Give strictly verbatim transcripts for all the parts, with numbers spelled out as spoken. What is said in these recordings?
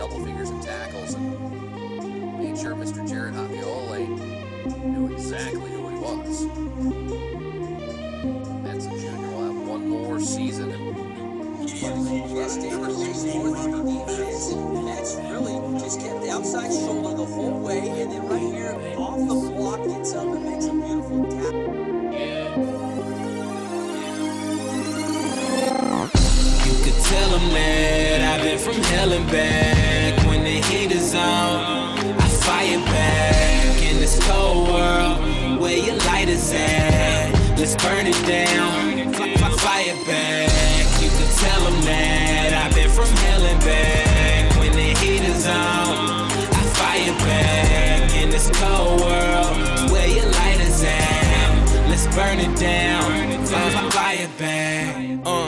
double figures in tackles and made sure Mister Jared Javiole knew exactly who he was. That's a junior. Will have one more season. Yes, David used more than the defense, and that's really just kept the outside shoulder the whole way, and then right here off the block gets up and makes a beautiful tap. You could tell them that I've been from hell and back. When the heat is on, I fire back. In this cold world, where your light is at, let's burn it down. Fire back. You could tell them that I've been from hell and back. When the heat is on, I fire back. In this cold world, where your light is at, let's burn it down. Fire back. Uh.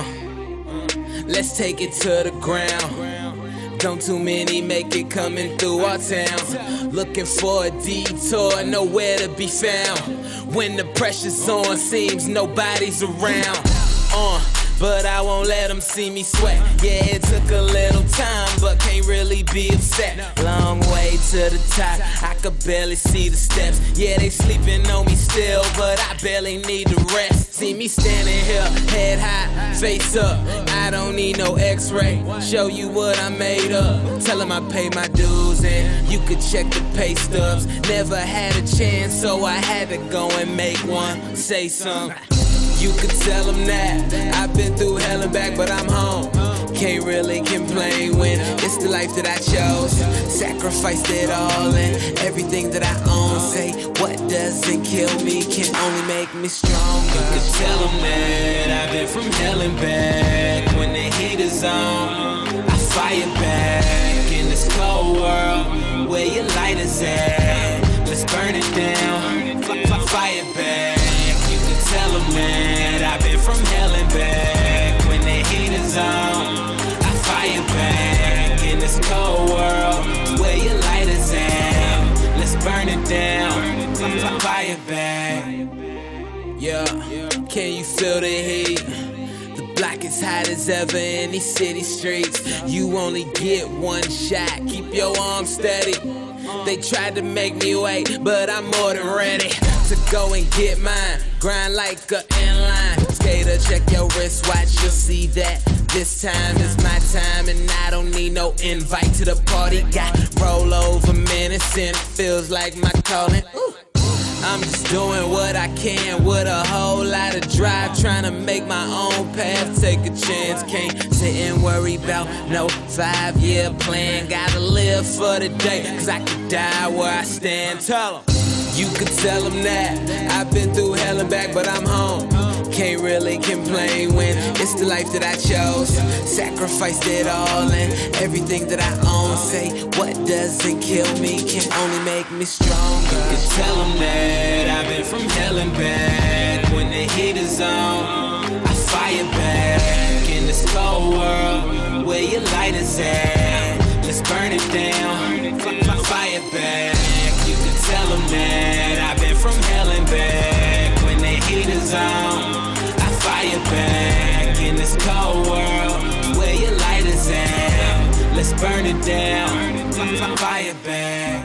Let's take it to the ground. Don't too many make it coming through our town. Looking for a detour, nowhere to be found. When the pressure's on, seems nobody's around. Uh, but I won't let them see me sweat. Yeah, it took a little time, but can't really be upset. Long way to the top, I could barely see the steps. Yeah, they sleeping on me still, but I barely need to rest. See me standing here, head high, face up. I don't need no x-ray, show you what I made up. Tell them I pay my dues and you could check the pay stubs. Never had a chance, so I had to go and make one. Say something. You could tell them that I've been through hell and back, but I'm home. Can't really complain when it's the life that I chose. Sacrificed it all and everything that I own. Say what doesn't kill me can only make me stronger. You could tell them that I've been from hell and back. When the heat is on, I fire back. In this cold world, where your light is at, let's burn it down. Fire back. Tell them that I've been from hell and back. When the heat is on, I fire back. In this cold world, where your light is at, let's burn it down. Fire back. Yeah, can you feel the heat? The block is hot as ever in these city streets. You only get one shot, keep your arms steady. They tried to make me wait, but I'm more than ready to go and get mine. Grind like a inline skater, check your wristwatch, you'll see that this time is my time, and I don't need no invite to the party. Got rollover minutes and it feels like my calling. Ooh. I'm just doing what I can with a whole lot of drive, trying to make my own path, take a chance. Can't sit and worry about no five-year plan. Gotta live for the day, cause I could die where I stand. Tell them. You could tell them that I've been through hell and back, but I'm home. Can't really complain when it's the life that I chose. Sacrificed it all and everything that I own. Say what doesn't kill me can only make me stronger. You could tell them that I've been from hell and back. When the heat is on, I fire back. In this cold world, where your light is at, let's burn it down. Fire back. Tell them that I've been from hell and back. When the heat is on, I fire back. In this cold world, where your light is at, let's burn it down. Fire back.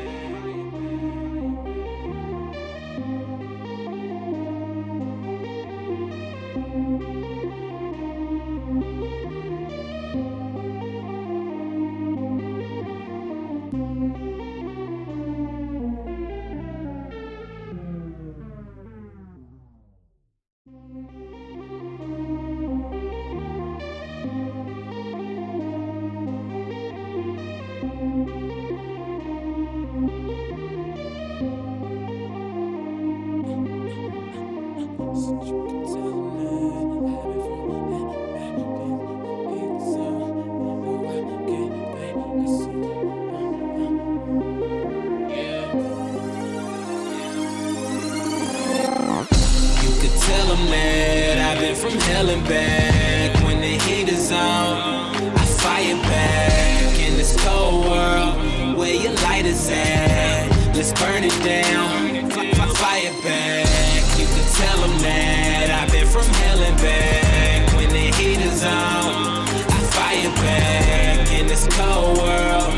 From hell and back. When the heat is on, I fire back. In this cold world, where your light is at, let's burn it down. Fire back. You could tell them that I've been from hell and back. When the heat is on, I fire back. In this cold world,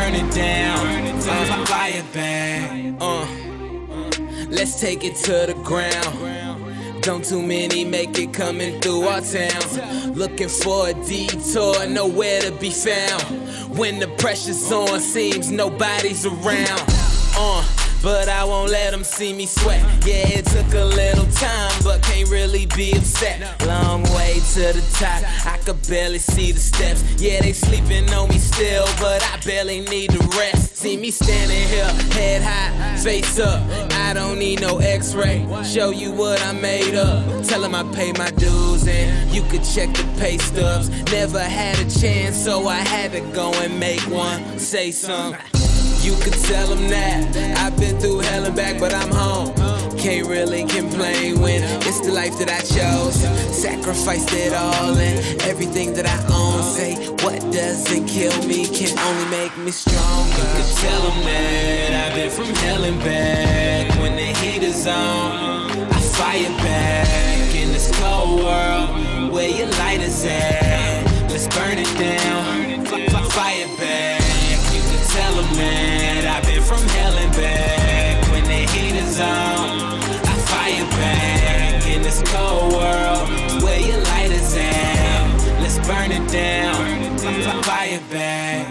burn it down. Uh, fire back. Uh, let's take it to the ground. Don't too many make it coming through our town. Looking for a detour, nowhere to be found. When the pressure's on, seems nobody's around. Uh, but I won't let them see me sweat. Yeah, it took a little time, but can't really be upset. Long way to the top, I could barely see the steps. Yeah, they sleeping on me still, but I barely need to rest. See me standing here, head high, face up. I don't need no x-ray, show you what I made up. Tell them I pay my dues and you could check the pay stubs. Never had a chance, so I had to go and make one. Say something. You could tell them that I've been through hell and back, but I'm home. Can't really complain when it's the life that I chose. Sacrificed it all and everything that I own. Say what doesn't kill me can only make me stronger. You could tell them that I've been from hell and back. When the heat is on, I fire back. In this cold world, where your light is at, let's burn it down, fire back. Tell them that I've been from hell and back. When the heat is on, I fire back. In this cold world, where your light is at, let's burn it down, fire back.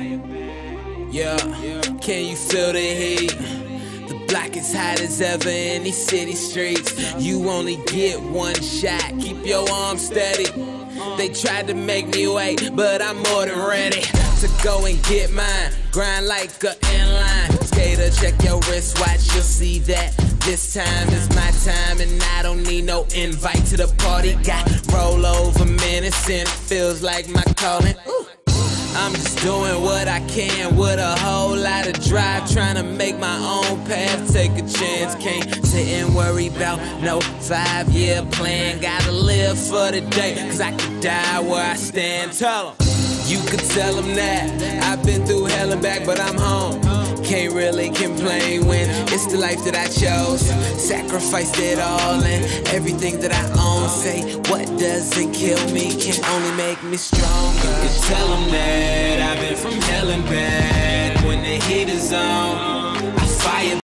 Yeah, can you feel the heat? The block is hot as ever in these city streets. You only get one shot, keep your arms steady. They tried to make me wait, but I'm more than ready to go and get mine. Grind like a inline skater, check your wristwatch, you'll see that this time is my time. And I don't need no invite to the party. Got rollover minutes and it feels like my calling. Ooh. I'm just doing what I can with a whole lot of drive, trying to make my own path, take a chance. Can't sit and worry about no five-year plan. Gotta live for the day, cause I could die where I stand. Tell them. You could tell them that I've been through hell and back, but I'm home. Can't really complain when it's the life that I chose. Sacrificed it all and everything that I own. Say what doesn't kill me can only make me stronger. You could tell them that I've been from hell and back. When the heat is on,